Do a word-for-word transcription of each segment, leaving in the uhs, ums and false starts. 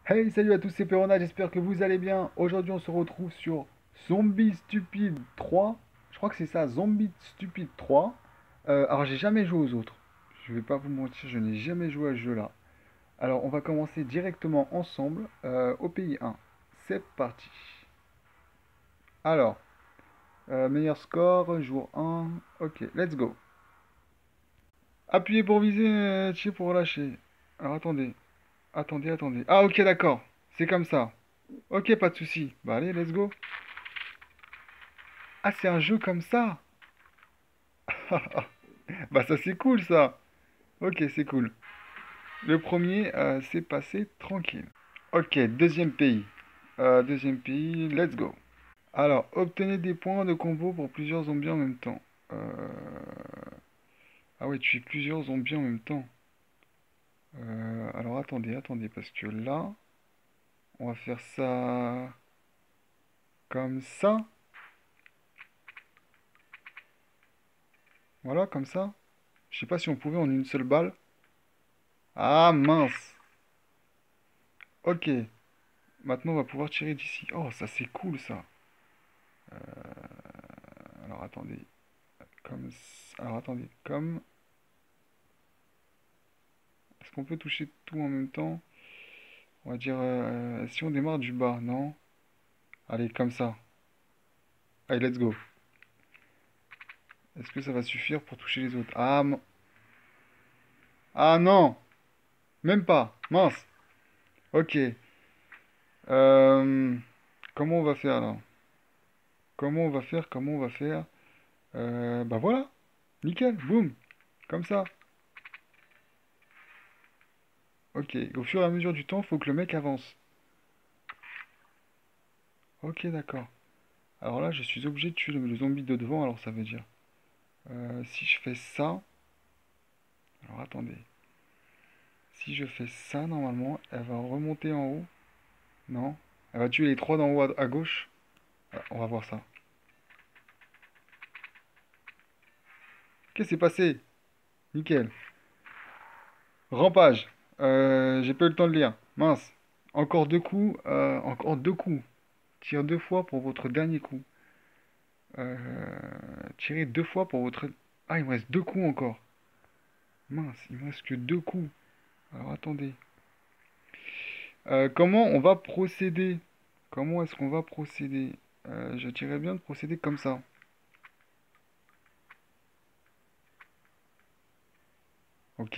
Hey, salut à tous, c'est Perona, j'espère que vous allez bien. Aujourd'hui, on se retrouve sur Zombie Stupid trois. Je crois que c'est ça, Zombie Stupid trois. Euh, alors, j'ai jamais joué aux autres. Je vais pas vous mentir, je n'ai jamais joué à ce jeu-là. Alors, on va commencer directement ensemble euh, au pays un. C'est parti. Alors, euh, meilleur score, jour un. Ok, let's go. Appuyez pour viser, euh, tir pour relâcher. Alors, attendez, attendez, attendez. Ah, ok, d'accord. C'est comme ça. Ok, pas de souci. Bah, allez, let's go. Ah, c'est un jeu comme ça. Bah ça c'est cool ça. Ok, c'est cool. Le premier euh, s'est passé tranquille. Ok, deuxième pays. Euh, deuxième pays, let's go. Alors, obtenez des points de combo pour plusieurs zombies en même temps. Euh, Ah ouais, tu fais plusieurs zombies en même temps. Euh, Alors attendez, attendez, parce que là, on va faire ça comme ça. Voilà, comme ça. Je sais pas si on pouvait en une seule balle. Ah mince. Ok, maintenant on va pouvoir tirer d'ici. Oh, ça c'est cool ça. Alors attendez. Comme... s- Alors attendez, comme... Est-ce qu'on peut toucher tout en même temps? On va dire... euh, si on démarre du bas, non? Allez, comme ça. Allez, let's go. Est-ce que ça va suffire pour toucher les autres? Ah, mon- ah non! Même pas. Mince. Ok. Euh, Comment on va faire là? Comment on va faire? Comment on va faire? Euh, bah voilà. Nickel. Boum. Comme ça. Ok. Au fur et à mesure du temps, faut que le mec avance. Ok, d'accord. Alors là, je suis obligé de tuer le, le zombie de devant, alors ça veut dire... euh, si je fais ça... Alors attendez. Si je fais ça, normalement, elle va remonter en haut. Non. Elle va tuer les trois d'en haut à, à gauche. Ah, on va voir ça. Qu'est-ce qui s'est passé? Nickel. Rampage. Euh, j'ai pas eu le temps de lire. Mince. Encore deux coups. Euh, encore deux coups. Tire deux fois pour votre dernier coup. Euh, Tirez deux fois pour votre... Ah, il me reste deux coups encore. Mince, il me reste que deux coups. Alors attendez. Euh, comment on va procéder? Comment est-ce qu'on va procéder? Euh, je dirais bien de procéder comme ça. Ok.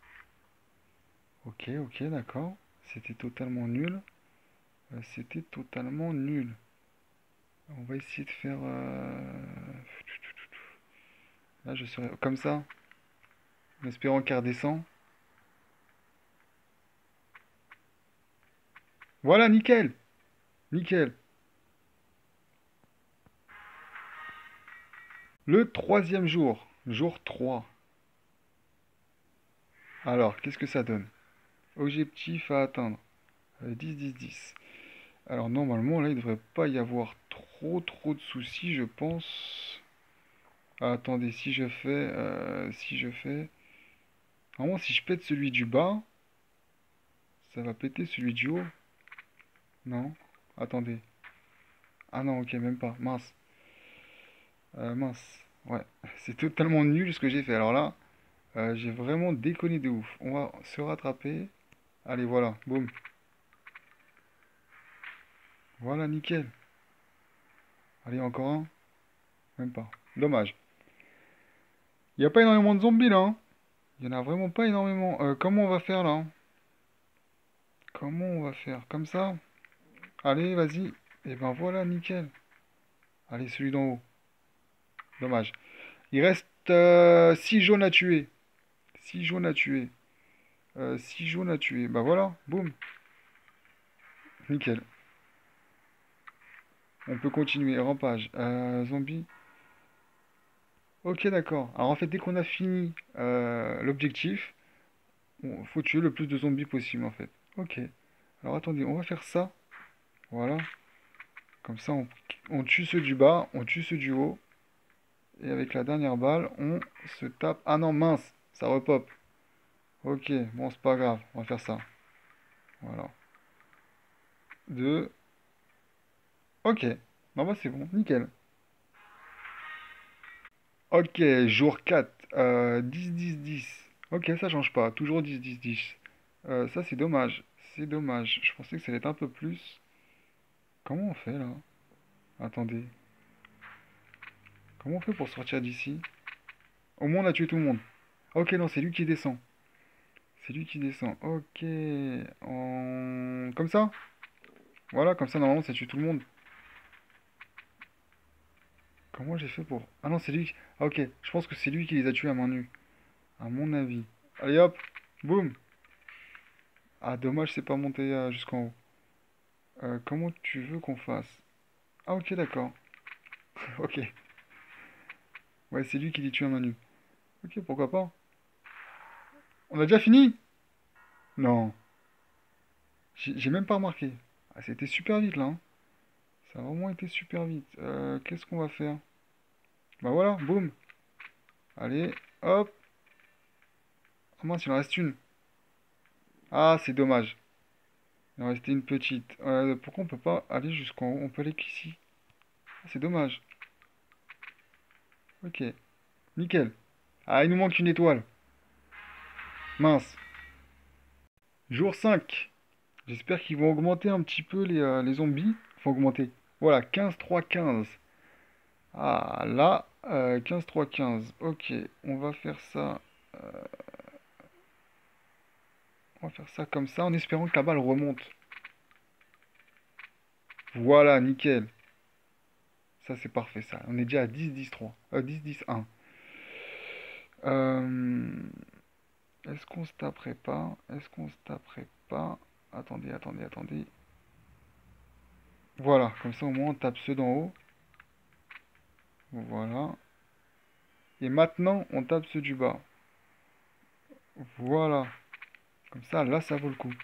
Ok, ok, d'accord. C'était totalement nul. Euh, C'était totalement nul. On va essayer de faire... euh, Là, je serai comme ça, en espérant qu'elle redescend. Voilà, nickel! Nickel! Le troisième jour. Jour trois. Alors, qu'est-ce que ça donne? Objectif à atteindre. Euh, dix, dix, dix. Alors, normalement, là, il ne devrait pas y avoir trop, trop de soucis, je pense. Ah, attendez, si je fais... euh, si je fais... Normalement, si je pète celui du bas, ça va péter celui du haut. Non? Attendez. Ah non, ok, même pas. Mince. Euh, mince. Ouais. C'est totalement nul ce que j'ai fait. Alors là, euh, j'ai vraiment déconné de ouf. On va se rattraper. Allez, voilà. Boum. Voilà, nickel. Allez, encore un. Même pas. Dommage. Il n'y a pas énormément de zombies là, hein. Il n'y en a vraiment pas énormément. Euh, comment on va faire là? Comment on va faire? Comme ça? Allez, vas-y. Et ben voilà, nickel. Allez, celui d'en haut. Dommage. Il reste euh, six jaunes à tuer. Six jaunes à tuer. Euh, six jaunes à tuer. Bah voilà, boum. Nickel. On peut continuer. Rampage. Euh, zombie. Ok, d'accord. Alors en fait, dès qu'on a fini euh, l'objectif, il faut tuer le plus de zombies possible en fait. Ok. Alors attendez, on va faire ça. Voilà. Comme ça, on, on tue ceux du bas, on tue ceux du haut. Et avec la dernière balle, on se tape... Ah non, mince, ça repop. Ok, bon, c'est pas grave, on va faire ça. Voilà. deux. Ok. Non, bah c'est bon, nickel. Ok, jour quatre. Euh, dix, dix, dix. Ok, ça change pas. Toujours dix, dix, dix. Euh, ça, c'est dommage. C'est dommage. Je pensais que ça allait être un peu plus. Comment on fait là? Attendez. Comment on fait pour sortir d'ici? Au moins, on a tué tout le monde. Ok, non, c'est lui qui descend. C'est lui qui descend. Ok. En... Comme ça? Voilà, comme ça, normalement, ça tue tout le monde. Comment j'ai fait pour... Ah non, c'est lui. qui- Ah ok, je pense que c'est lui qui les a tués à main nue. À mon avis. Allez hop, boum. Ah dommage, c'est pas monté euh, jusqu'en haut. Euh, comment tu veux qu'on fasse? Ah ok, d'accord. Ok. Ouais, c'est lui qui les tue à main nue. Ok, pourquoi pas. On a déjà fini? Non. J'ai j'ai même pas remarqué. Ah, c'était super vite là, hein. Ça a vraiment été super vite. Euh, qu'est-ce qu'on va faire? Bah voilà, boum. Allez, hop. Ah mince, il en reste une. Ah, c'est dommage. Il en restait une petite. Euh, pourquoi on peut pas aller jusqu'en haut? On peut aller qu'ici. Ah, c'est dommage. Ok, nickel. Ah, il nous manque une étoile. Mince. Jour cinq. J'espère qu'ils vont augmenter un petit peu les, euh, les zombies. Enfin, augmenter. Voilà, quinze, trois, quinze. Ah, là, euh, quinze, trois, quinze. Ok, on va faire ça. On va faire ça comme ça en espérant que la balle remonte. Voilà, nickel. Ça, c'est parfait, ça. On est déjà à dix, dix, trois. Euh, dix, dix, un. Euh, Est-ce qu'on se taperait pas? Est-ce qu'on se taperait pas? Attendez, attendez, attendez. Voilà, comme ça au moins on tape ceux d'en haut. Voilà. Et maintenant on tape ceux du bas. Voilà. Comme ça, là ça vaut le coup.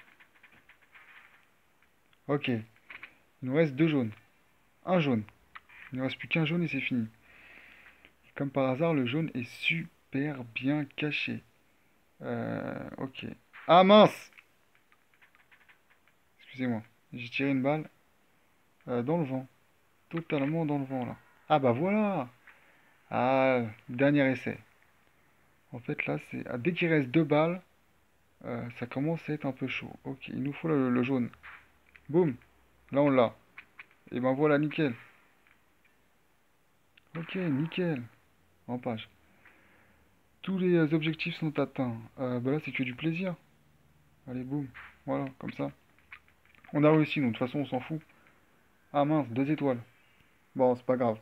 Ok. Il nous reste deux jaunes. Un jaune. Il ne reste plus qu'un jaune et c'est fini. Comme par hasard, le jaune est super bien caché. Euh, ok. Ah mince! Excusez-moi. J'ai tiré une balle euh, dans le vent. Totalement dans le vent là. Ah bah voilà! Ah, dernier essai. En fait là, c'est ah, dès qu'il reste deux balles, euh, ça commence à être un peu chaud. Ok, il nous faut le, le jaune. Boum! Là on l'a. Et ben voilà, nickel. Ok, nickel. En page. Tous les euh, objectifs sont atteints. Euh, bah là, c'est que du plaisir. Allez, boum. Voilà, comme ça. On a réussi, donc de toute façon, on s'en fout. Ah mince, deux étoiles. Bon, c'est pas grave.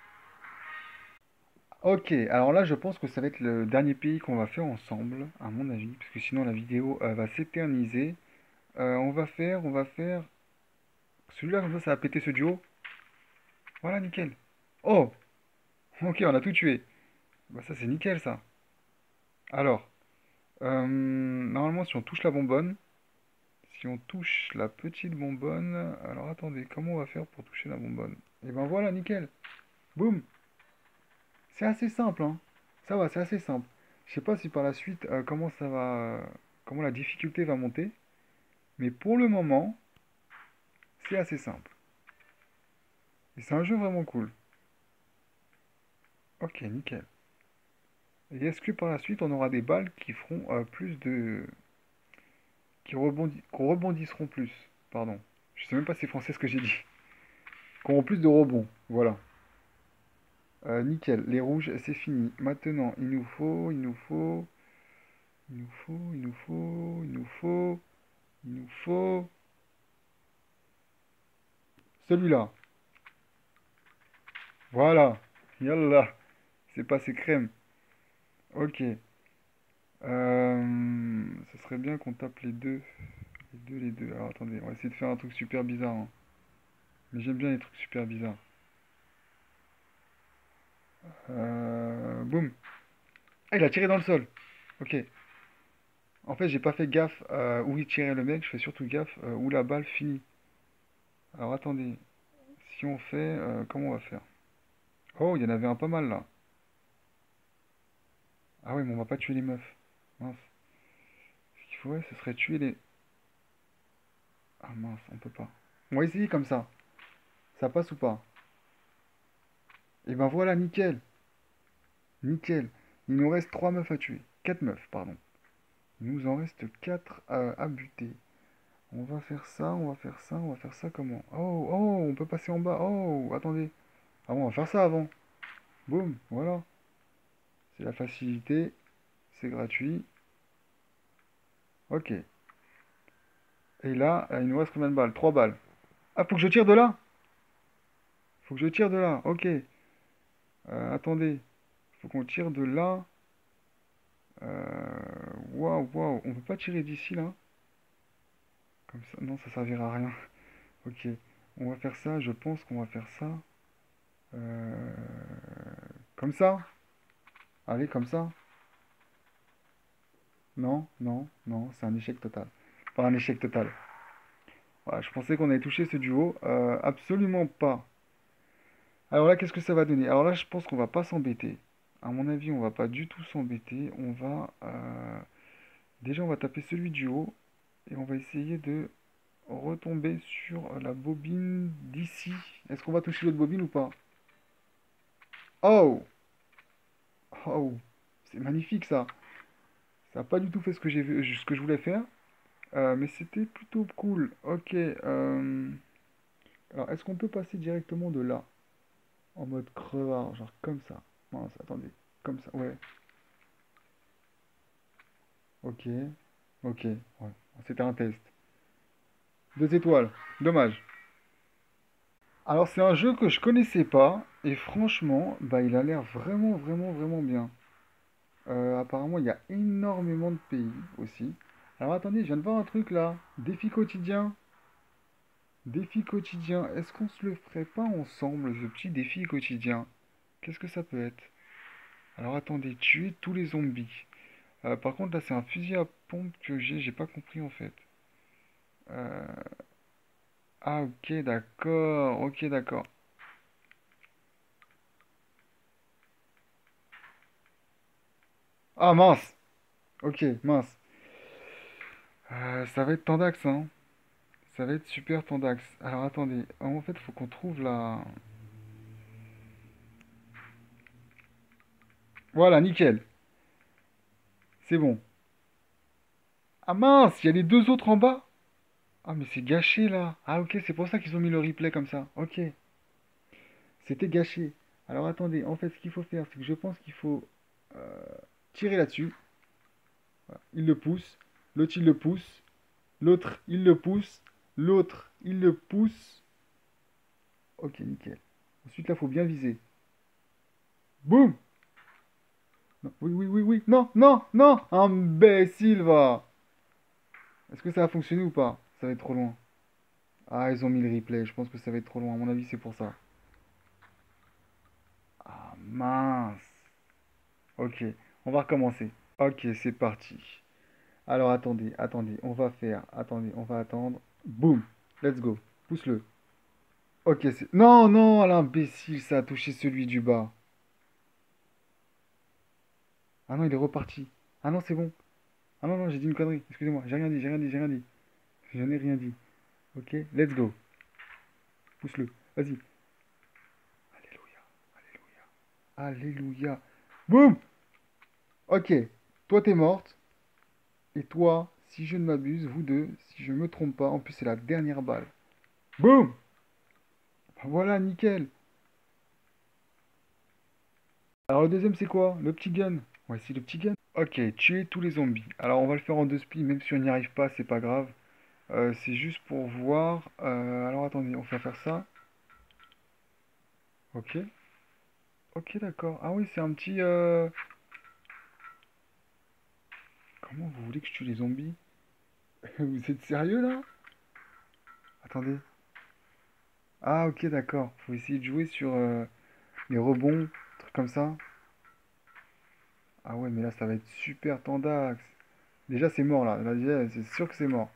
Ok, alors là, je pense que ça va être le dernier pays qu'on va faire ensemble, à mon avis, parce que sinon la vidéo euh, va s'éterniser. Euh, on va faire, on va faire... Celui-là, comme ça, ça va péter ce duo. Voilà, nickel. Oh! Ok, on a tout tué. Bah ça, c'est nickel, ça. Alors, euh, normalement, si on touche la bonbonne, si on touche la petite bonbonne... Alors, attendez, comment on va faire pour toucher la bonbonne? Et ben voilà, nickel. Boum! C'est assez simple, hein. Ça va, c'est assez simple. Je sais pas si par la suite, euh, comment ça va... comment la difficulté va monter. Mais pour le moment, c'est assez simple. Et c'est un jeu vraiment cool. Ok, nickel. Et est-ce que par la suite, on aura des balles qui feront euh, plus de... qui rebondi... qui rebondisseront plus? Pardon. Je sais même pas si c'est français ce que j'ai dit. Qui auront plus de rebonds. Voilà. Euh, nickel. Les rouges, c'est fini. Maintenant, il nous faut... Il nous faut... Il nous faut... Il nous faut... Il nous faut... Il nous faut... Celui-là. Voilà. Yallah. C'est passé crème. Ok. Euh, Ce serait bien qu'on tape les deux. Les deux, les deux. Alors attendez, on va essayer de faire un truc super bizarre, hein. Mais j'aime bien les trucs super bizarres. Euh, boum. Ah, il a tiré dans le sol. Ok. En fait, j'ai pas fait gaffe euh, où il tirait le mec. Je fais surtout gaffe euh, où la balle finit. Alors attendez. Si on fait... euh, comment on va faire? Oh, il y en avait un pas mal là. Ah ouais, mais on va pas tuer les meufs. Mince. Ce qu'il faudrait, ce serait tuer les... Ah mince, on peut pas. On va essayer comme ça. Ça passe ou pas? Et ben voilà, nickel. Nickel. Il nous reste trois meufs à tuer. Quatre meufs, pardon. Il nous en reste quatre à, à buter. On va faire ça, on va faire ça, on va faire ça comment? Oh, oh, on peut passer en bas. Oh, attendez. Ah bon, on va faire ça avant. Boum, voilà. C'est la facilité. C'est gratuit. Ok. Et là, il nous reste combien de balles? Trois balles. Ah, faut que je tire de là? Faut que je tire de là. Ok. Euh, attendez. Faut qu'on tire de là. Euh, Waouh, waouh. On peut pas tirer d'ici, là? Comme ça. Non, ça servira à rien. Ok. On va faire ça. Je pense qu'on va faire ça. Euh, Comme ça? Allez, comme ça? Non, non, non. C'est un échec total. Pas un échec total. Voilà, je pensais qu'on allait toucher ce duo. Euh, absolument pas. Alors là, qu'est-ce que ça va donner? Alors là, je pense qu'on va pas s'embêter. À mon avis, on va pas du tout s'embêter. On va... euh, Déjà, on va taper celui du haut. Et on va essayer de retomber sur la bobine d'ici. Est-ce qu'on va toucher l'autre bobine ou pas? Oh! Oh! C'est magnifique ça. Ça n'a pas du tout fait ce que j'ai vu, ce que je voulais faire. Euh, mais c'était plutôt cool. Ok. euh, Alors, est-ce qu'on peut passer directement de là? En mode crevard, genre comme ça. Mince, attendez. Comme ça, ouais. Ok. Ok. Ouais. C'était un test. Deux étoiles. Dommage. Alors, c'est un jeu que je connaissais pas. Et franchement, bah, il a l'air vraiment, vraiment, vraiment bien. Euh, apparemment, il y a énormément de pays aussi. Alors, attendez, je viens de voir un truc là. Défi quotidien. Défi quotidien. Est-ce qu'on se le ferait pas ensemble, ce petit défi quotidien? Qu'est-ce que ça peut être? Alors, attendez, tuer tous les zombies. Euh, par contre, là, c'est un fusil à pompe que j'ai. J'ai pas compris en fait. Euh, Ah, ok, d'accord. Ok, d'accord. Ah, mince. Ok, mince. Euh, ça va être tendax, hein. Ça va être super tendax. Alors, attendez. En fait, faut qu'on trouve la... Voilà, nickel. C'est bon. Ah mince, il y a les deux autres en bas. Ah mais c'est gâché là. Ah ok, c'est pour ça qu'ils ont mis le replay comme ça. Ok, c'était gâché. Alors attendez, en fait ce qu'il faut faire, c'est que je pense qu'il faut euh, tirer là-dessus. Voilà. Il le pousse, l'autre il le pousse, l'autre il le pousse, l'autre il le pousse. Ok, nickel. Ensuite là, faut bien viser. Boum! Non, oui, oui, oui, oui. Non, non, non! Imbécile va! Est-ce que ça va fonctionner ou pas? Ça va être trop loin. Ah, ils ont mis le replay. Je pense que ça va être trop loin. À mon avis, c'est pour ça. Ah mince. Ok, on va recommencer. Ok, c'est parti. Alors attendez, attendez, on va faire. Attendez, on va attendre. Boum. Let's go. Pousse-le. Ok, c'est... Non, non, l'imbécile, ça a touché celui du bas. Ah non, il est reparti. Ah non, c'est bon. Ah non, non, j'ai dit une connerie. Excusez-moi, j'ai rien dit, j'ai rien dit, j'ai rien dit. Je n'ai rien dit. Ok, let's go. Pousse-le. Vas-y. Alléluia, Alléluia. Alléluia. Boum. Ok, toi t'es morte. Et toi, si je ne m'abuse, vous deux, si je me trompe pas, en plus c'est la dernière balle. Boum! Voilà, nickel. Alors le deuxième c'est quoi? Le petit gun. Voici le petit gun. Ok, tuer tous les zombies. Alors on va le faire en deux splits, même si on n'y arrive pas, c'est pas grave. Euh, c'est juste pour voir. Euh, alors attendez, on va faire ça. Ok. Ok, d'accord. Ah oui, c'est un petit... euh, Comment vous voulez que je tue les zombies? Vous êtes sérieux là? Attendez. Ah ok, d'accord. Faut essayer de jouer sur euh, les rebonds, trucs comme ça. Ah ouais, mais là ça va être super tendax. Déjà c'est mort là. Là, déjà, c'est sûr que c'est mort.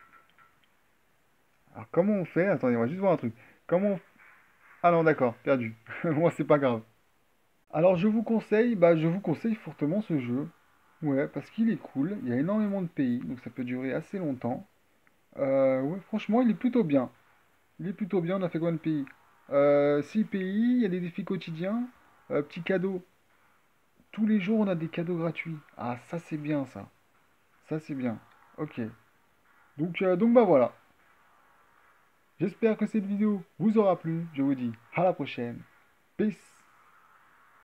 Alors comment on fait? Attendez, on va juste voir un truc. Comment on... Ah non, d'accord, perdu. Moi, c'est pas grave. Alors je vous conseille, bah je vous conseille fortement ce jeu. Ouais, parce qu'il est cool. Il y a énormément de pays, donc ça peut durer assez longtemps. Euh, ouais, franchement, il est plutôt bien. Il est plutôt bien, on a fait combien de pays? Euh, six pays, il y a des défis quotidiens. Euh, petits cadeaux. Tous les jours, on a des cadeaux gratuits. Ah, ça c'est bien ça. Ça c'est bien. Ok. Donc, euh, donc bah voilà. J'espère que cette vidéo vous aura plu. Je vous dis à la prochaine. Peace.